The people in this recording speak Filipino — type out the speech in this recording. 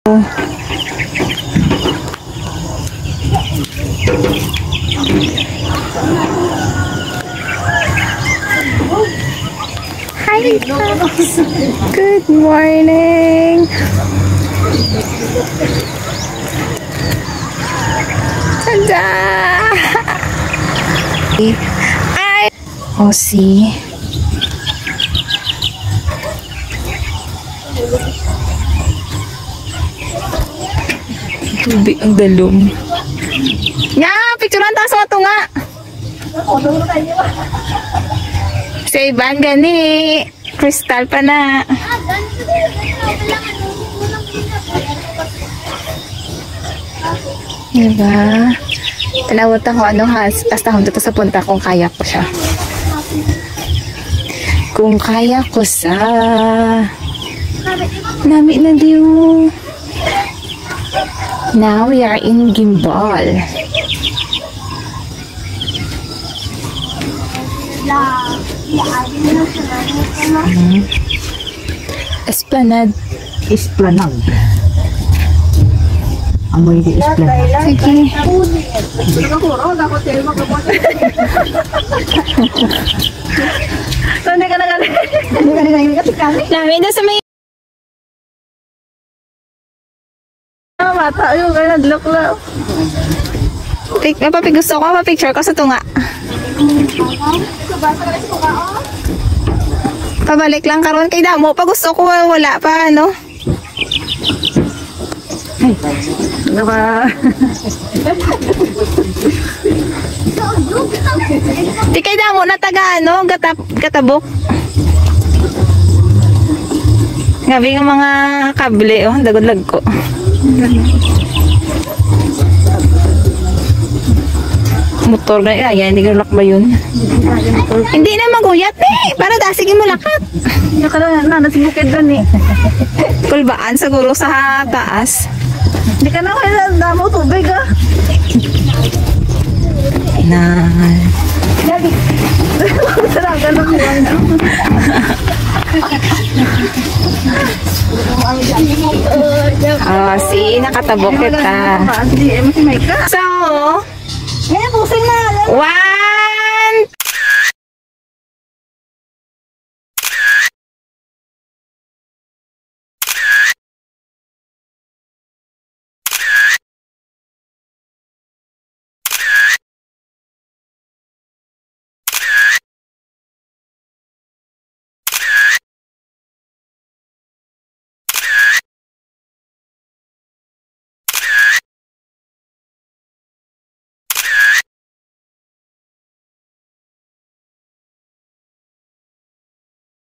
Hi guys! Good morning! Tada! Oh, see? Tubig ang dalom. Nya, picturean tayo sa tunga. Sa ibang gani. Crystal pa na. Diba? Tinawag ko anong hasta dito sa punta kung kaya ko siya. Kung kaya ko sa nami na diyo. Now we are in Gimbal. Esplanade. Esplanade. Amoy di esplanade. Sige. Hindi ka na Nami na sa may mata yung kaya naglook lang. gusto ko mapicture ko sa tunga. Pabalik lang karon kay damo pa gusto ko wala pa ano. Diba? Di kay damo na taga ano, gatabok. Ngabi nga mga kable oh, dagod-lag ko. Motor na yan, hindi ka lock ba yun? Hindi na maguyat eh, para dasigin mo lakat. Hindi ka na nasibukid doon eh. Kulbaan siguro sa taas. Hindi ka na kaya damo tubig ah. Na. Sarang ganun lang. Oh, see, nakatabok kita. Hindi, masih may ka. So, ngayon pusing na. wow!